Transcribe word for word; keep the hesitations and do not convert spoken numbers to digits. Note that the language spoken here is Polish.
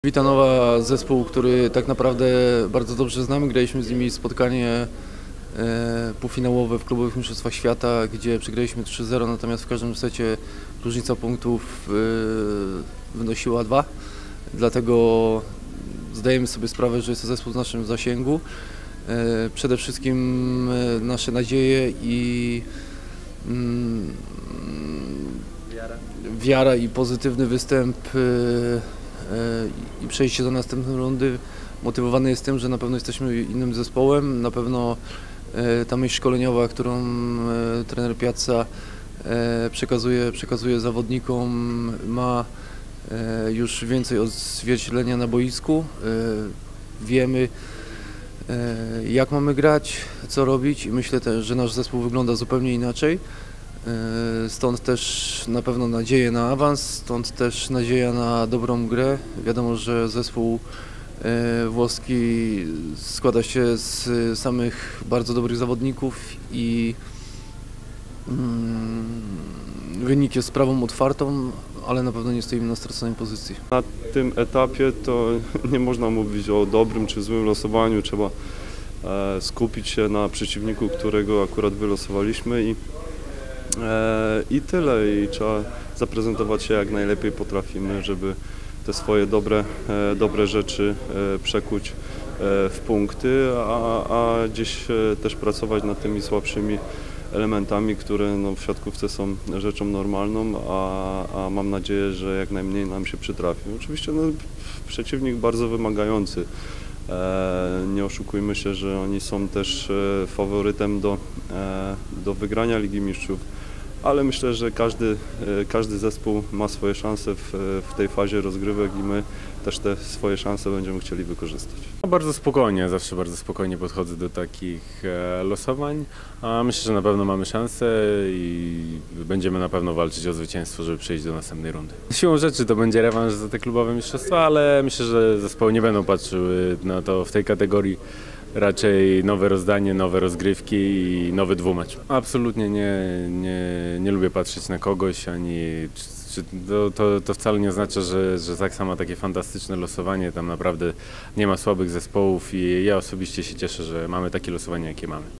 Witanowa, zespół, który tak naprawdę bardzo dobrze znamy. Graliśmy z nimi spotkanie e, półfinałowe w klubowych mistrzostwach świata, gdzie przegraliśmy trzy zero, natomiast w każdym secie różnica punktów e, wynosiła dwa. Dlatego zdajemy sobie sprawę, że jest to zespół w naszym zasięgu. E, przede wszystkim e, nasze nadzieje i mm, wiara. wiara i pozytywny występ e, i przejście do następnej rundy motywowany jest tym, że na pewno jesteśmy innym zespołem. Na pewno ta myśl szkoleniowa, którą trener Piazza przekazuje, przekazuje zawodnikom, ma już więcej odzwierciedlenia na boisku. Wiemy, jak mamy grać, co robić, i myślę też, że nasz zespół wygląda zupełnie inaczej. Stąd też na pewno nadzieję na awans, stąd też nadzieja na dobrą grę. Wiadomo, że zespół włoski składa się z samych bardzo dobrych zawodników i wynik jest sprawą otwartą, ale na pewno nie stoimy na straconej pozycji. Na tym etapie to nie można mówić o dobrym czy złym losowaniu. Trzeba skupić się na przeciwniku, którego akurat wylosowaliśmy, i I tyle, i trzeba zaprezentować się jak najlepiej potrafimy, żeby te swoje dobre, dobre rzeczy przekuć w punkty, a, a gdzieś też pracować nad tymi słabszymi elementami, które no, w siatkówce są rzeczą normalną, a, a mam nadzieję, że jak najmniej nam się przytrafi. Oczywiście no, przeciwnik bardzo wymagający. Nie oszukujmy się, że oni są też faworytem do, do wygrania Ligi Mistrzów, ale myślę, że każdy, każdy zespół ma swoje szanse w, w tej fazie rozgrywek i my też te swoje szanse będziemy chcieli wykorzystać. Bardzo spokojnie, zawsze bardzo spokojnie podchodzę do takich losowań, a myślę, że na pewno mamy szansę i będziemy na pewno walczyć o zwycięstwo, żeby przejść do następnej rundy. Siłą rzeczy to będzie rewanż za te klubowe mistrzostwa, ale myślę, że zespoły nie będą patrzyły na to w tej kategorii. Raczej nowe rozdanie, nowe rozgrywki i nowy dwumecz. Absolutnie nie, nie, nie lubię patrzeć na kogoś, ani czy, to, to, to wcale nie oznacza, że, że tak samo takie fantastyczne losowanie, tam naprawdę nie ma słabych zespołów, i ja osobiście się cieszę, że mamy takie losowanie, jakie mamy.